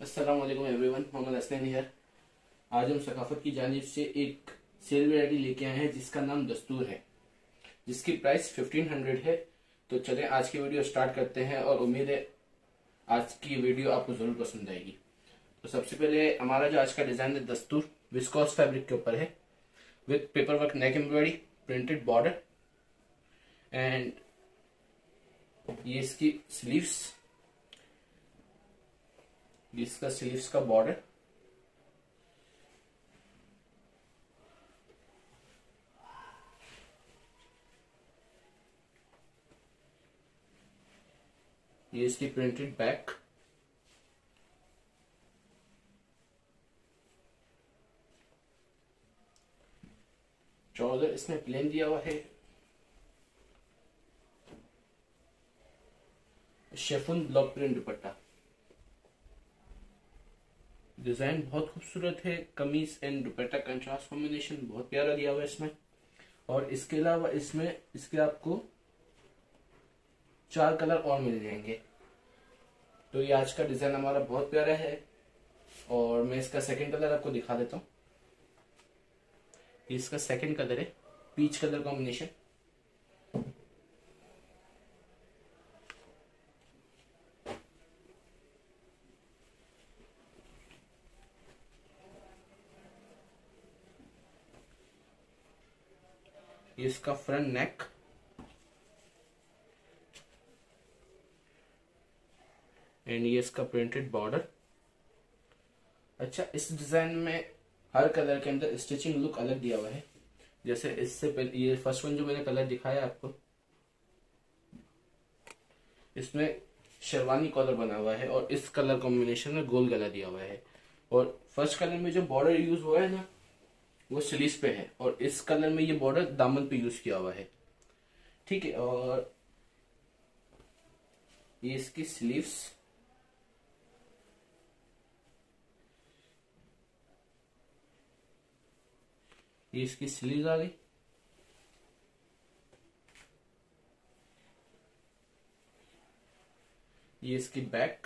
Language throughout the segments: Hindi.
अस्सलाम वालेकुम एवरीवन, मोहम्मद असलैन हियर। आज हम सकाफत की जानिब से एक सेल वैरायटी लेके आए हैं जिसका नाम दस्तूर है, जिसकी प्राइस 1500 है। तो चलें आज की वीडियो स्टार्ट करते हैं और उम्मीद है आज की वीडियो आपको जरूर पसंद आएगी। तो सबसे पहले हमारा जो आज का डिजाइन है दस्तूर विस्कोस फैब्रिक के ऊपर है, with paper work neck embroidery, printed border and ये इसकी स्लीव्स, इसका स्लीव्स का बॉर्डर, ये इसकी प्रिंटेड बैक, ट्राउजर इसमें प्लेन दिया हुआ है, chiffon block print dupatta. Design बहुत खूबसूरत है, कमीज एंड दुपट्टा कंट्रास्ट कॉम्बिनेशन बहुत प्यारा दिया हुआ है इसमें। और इसके अलावा इसमें इसके आपको 4 कलर और मिल जाएंगे। तो ये आज का डिजाइन हमारा बहुत प्यारा है और मैं इसका सेकंड कलर आपको दिखा देता हूँ। इसका सेकंड कलर है पीच कलर कॉम्बिनेशन। ये इसका फ्रंट नेक, एंड ये इसका प्रिंटेड बॉर्डर। अच्छा, इस डिजाइन में हर कलर के अंदर स्टिचिंग लुक अलग दिया हुआ है। जैसे इससे पहले ये फर्स्ट वन जो मैंने कलर दिखाया आपको, इसमें शेरवानी कॉलर बना हुआ है और इस कलर कॉम्बिनेशन में गोल गला दिया हुआ है। और फर्स्ट कलर में जो बॉर्डर यूज हुआ है ना, वो स्लीव्स पे है और इस कलर में ये बॉर्डर दामन पे यूज किया हुआ है। ठीक है, और ये इसकी स्लीव्स, ये इसकी स्लीव्स आ गई। ये इसकी बैक,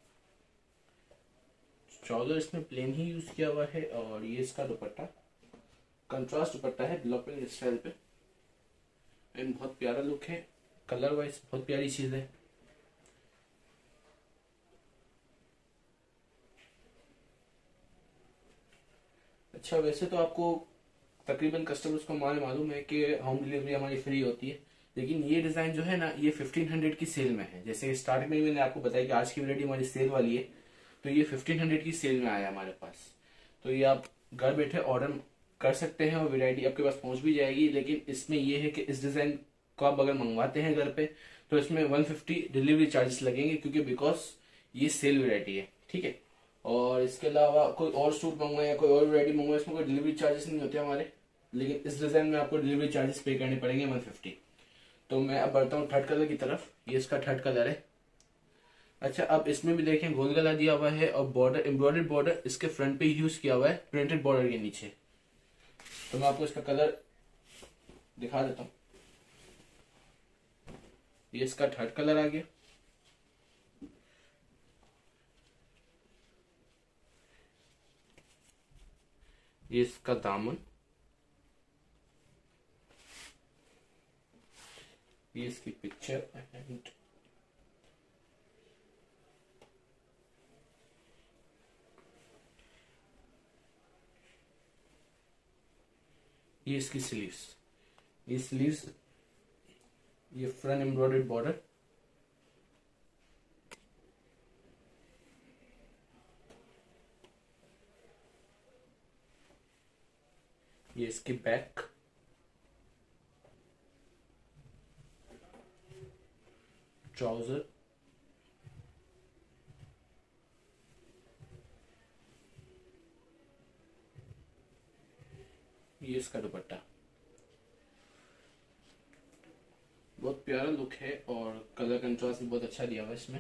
ट्राउजर इसमें प्लेन ही यूज किया हुआ है। और ये इसका दुपट्टा कंट्रास्ट दुपट्टा है ब्लॉक प्रिंट स्टाइल पे, एंड बहुत प्यारा लुक है, कलर वाइज बहुत प्यारी चीज है। अच्छा, वैसे तो आपको तकरीबन कस्टमर्स को हमारे मालूम है कि होम डिलीवरी हमारी फ्री होती है, लेकिन ये डिजाइन जो है ना, ये 1500 की सेल में है। जैसे स्टार्टिंग में मैंने आपको बताया कि आज की वैरायटी हमारी सेल वाली है, तो ये 1500 की सेल में आया हमारे पास। तो ये आप घर बैठे ऑर्डर कर सकते हैं और वैरायटी आपके पास पहुंच भी जाएगी। लेकिन इसमें यह है कि इस डिजाइन को आप अगर मंगवाते हैं घर पे, तो इसमें 150 डिलीवरी चार्जेस लगेंगे, क्योंकि बिकॉज ये सेल वैरायटी है। ठीक है, और इसके अलावा कोई और सूट मंगवाए या कोई और वैरायटी मंगवाए, इसमें कोई डिलीवरी चार्जेस नहीं होते हमारे, लेकिन इस डिजाइन में आपको डिलीवरी चार्जेस पे करने पड़ेंगे 150। तो मैं अब बढ़ता हूँ थर्ड कलर की तरफ। ये इसका थर्ड कलर है। अच्छा, अब इसमें भी देखें गोल गला दिया हुआ है और बॉर्डर एम्ब्रॉयडर्ड बॉर्डर इसके फ्रंट पे यूज किया हुआ है प्रिंटेड बॉर्डर के नीचे। तो मैं आपको इसका कलर दिखा देता हूँ। ये इसका थर्ड कलर आ गया। ये इसका दामन, ये इसकी पिक्चर एंड ये इसकी स्लीव्स, ये स्लीव्स, ये फ्रंट एम्ब्रॉयडर्ड बॉर्डर, ये इसकी बैक, ट्राउजर, ये इसका दुपट्टा। बहुत प्यारा लुक है और कलर कंट्रास्ट भी बहुत अच्छा दिया हुआ है इसमें।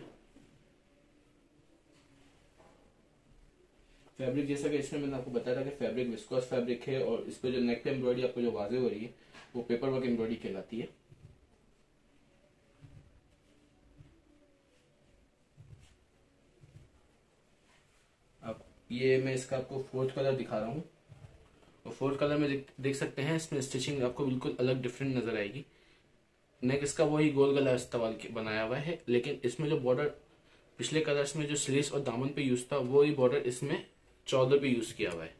फैब्रिक जैसा कि इसमें मैंने आपको बताया था कि फैब्रिक विस्कोस फैब्रिक है और इस पे जो नेक पे एम्ब्रॉयडरी आपको जो वाजे हो रही है वो पेपर वर्क एम्ब्रॉयडरी कहलाती है। ये मैं इसका आपको फोर्थ कलर दिखा रहा हूँ, और फोर्थ कलर में देख सकते हैं इसमें स्टिचिंग आपको बिल्कुल अलग डिफरेंट नजर आएगी। नेक इसका वही गोल गला इस्तेमाल बनाया हुआ है, लेकिन इसमें जो बॉर्डर पिछले कलर्स में जो स्लीव्स और दामन पे यूज था, वो ही बॉर्डर इसमें 14 पे यूज किया हुआ है।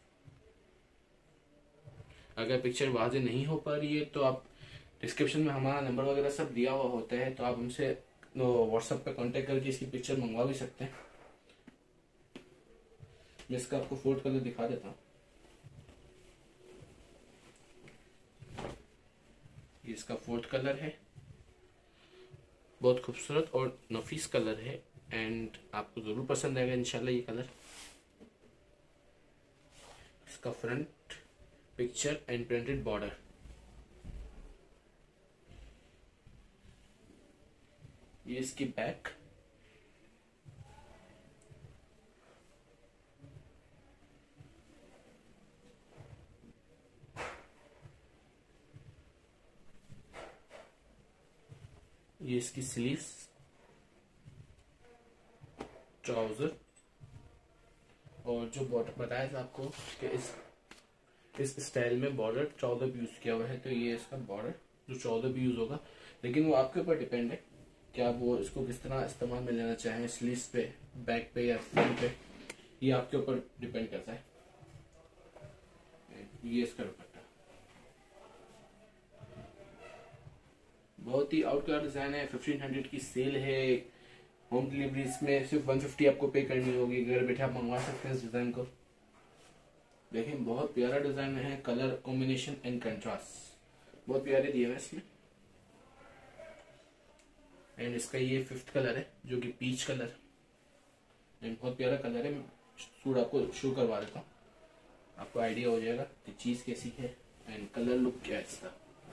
अगर पिक्चर वाजे नहीं हो पा रही है तो आप डिस्क्रिप्शन में हमारा नंबर वगैरह सब दिया हुआ होता है, तो आप हमसे व्हाट्सएप पे कांटेक्ट करके इसकी पिक्चर मंगवा भी सकते हैं। मैं इसका आपको फोर्थ कलर दिखा देता हूँ। ये इसका फोर्थ कलर है, बहुत खूबसूरत और नफीस कलर है, एंड आपको जरूर पसंद आएगा इंशाल्लाह ये कलर। इसका front picture and printed border, ये इसकी बैक, ये इसकी स्लीव्स, ट्राउजर, और जो बॉर्डर बताया था आपको कि इस स्टाइल में बॉर्डर 14 भी यूज किया हुआ है, तो ये इसका बॉर्डर जो 14 भी यूज होगा, लेकिन वो आपके ऊपर डिपेंड है कि आप वो इसको किस तरह इस्तेमाल में लेना चाहें, स्लीव्स पे, बैक पे या फ्रंट पे, ये आपके ऊपर डिपेंड करता है। ये इसका दुपट्टा बहुत ही आउट का डिजाइन है, 1500 की सेल है। होम डिलीवरी इसमें सिर्फ 150 आपको पे करनी होगी, घर बैठे आप मंगवा सकते हैं इस डिजाइन को। देखिए बहुत प्यारा डिजाइन है, कलर कॉम्बिनेशन एंड कंट्रास्ट बहुत प्यारे दिए हुए इसमें। एंड इसका ये फिफ्थ कलर है जो कि पीच कलर, एंड बहुत प्यारा कलर है। मैं सूट आपको शो करवा देता हूँ, आपको आइडिया हो जाएगा कि चीज कैसी है एंड कलर लुक क्या है इसका।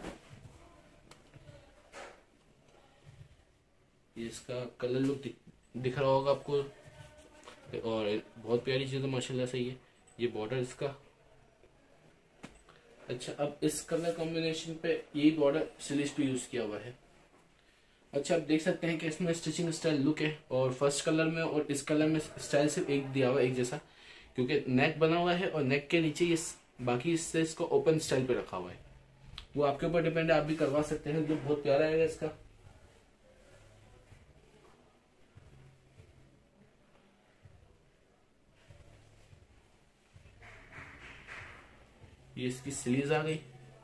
ये इसका कलर लुक दिख रहा होगा आपको, और बहुत प्यारी चीज है माशाल्लाह से। ये बॉर्डर इसका अच्छा। अब इस कलर कॉम्बिनेशन पे यही बॉर्डर स्लीव्स पे यूज किया हुआ है। अच्छा, आप देख सकते हैं कि इसमें स्टिचिंग स्टाइल लुक है, और फर्स्ट कलर में और इस कलर में स्टाइल सिर्फ एक दिया हुआ है, एक जैसा, क्योंकि नेक बना हुआ है और नेक के नीचे ये बाकी इससे इसको ओपन स्टाइल पे रखा हुआ है। वो आपके ऊपर डिपेंड है, आप भी करवा सकते हैं, जो बहुत प्यारा है इसका। ये इसकी स्लीव्स आ गई,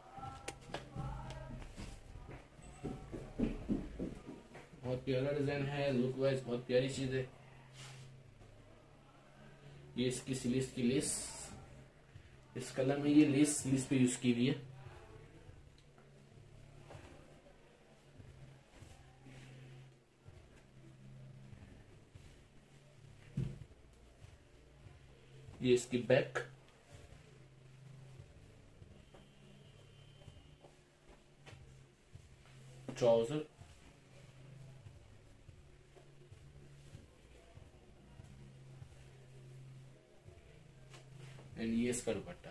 बहुत प्यारा डिजाइन है, लुक वाइज बहुत प्यारी चीज है। ये इसकी स्लीव्स की लेस, इस कलर में ये लेस स्लीव्स पे यूज की हुई है। ये इसकी बैक, ट्राउजर, एंड ये इसका दुपट्टा।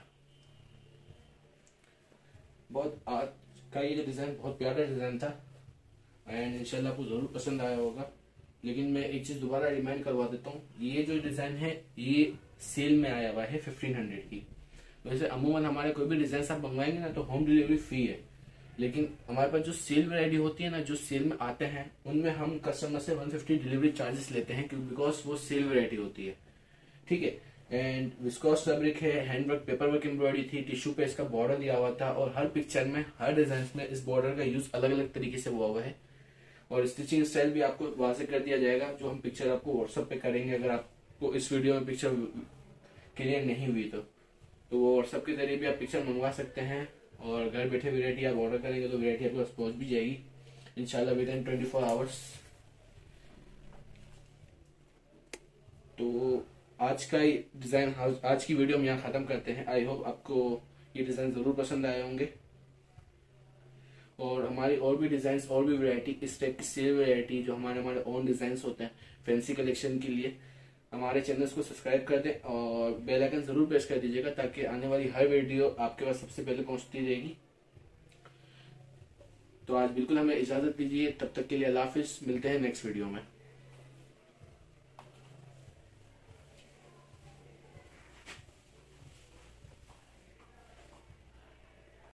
बहुत आज का ये डिजाइन बहुत प्यारा डिजाइन था, एंड इंशाल्लाह आपको जरूर पसंद आया होगा। लेकिन मैं एक चीज दोबारा रिमाइंड करवा देता हूँ, ये जो डिजाइन है ये सेल में आया हुआ है 1500 की। वैसे अमूमन हमारे कोई भी डिजाइन आप मंगवाएंगे ना तो होम डिलीवरी फ्री है, लेकिन हमारे पास जो सेल वैरायटी होती है ना, जो सेल में आते हैं, उनमें हम कस्टमर से 150 डिलीवरी चार्जेस लेते हैं, बिकॉज वो सेल वैरायटी होती है। ठीक है, एंड विस्कोस फैब्रिक है, हैंडवर्क पेपर वर्क एम्ब्रॉयडरी थी, टिश्यू पे इसका बॉर्डर दिया हुआ था, और हर पिक्चर में हर डिजाइन में इस बॉर्डर का यूज अलग अलग तरीके से हुआ है। और स्टिचिंग स्टाइल भी आपको वाज़ेह कर दिया जाएगा, जो हम पिक्चर आपको व्हाट्सएप पे करेंगे। अगर आपको इस वीडियो में पिक्चर क्लियर नहीं हुई तो वो व्हाट्सएप के जरिए भी आप पिक्चर मंगवा सकते हैं, और घर बैठे वैरायटी आप ऑर्डर करेंगे तो वैरायटी आपके पास पहुंच भी जाएगी इंशाल्लाह विद इन 24 आवर्स। तो आज का डिजाइन, आज की वीडियो हम यहाँ खत्म करते हैं। आई होप आपको ये डिजाइन जरूर पसंद आए होंगे, और हमारी और भी डिजाइन और भी वैरायटी, इस टाइप की सेल वैरायटी जो हमारे ओन डिजाइन होते हैं फैंसी कलेक्शन के लिए, हमारे चैनल्स को सब्सक्राइब कर दें और बेल आइकन जरूर प्रेस कर दीजिएगा, ताकि आने वाली हर वीडियो आपके पास सबसे पहले पहुंचती रहेगी। तो आज बिल्कुल हमें इजाजत दीजिए, तब तक के लिए अल्लाह हाफिज, मिलते हैं नेक्स्ट वीडियो में।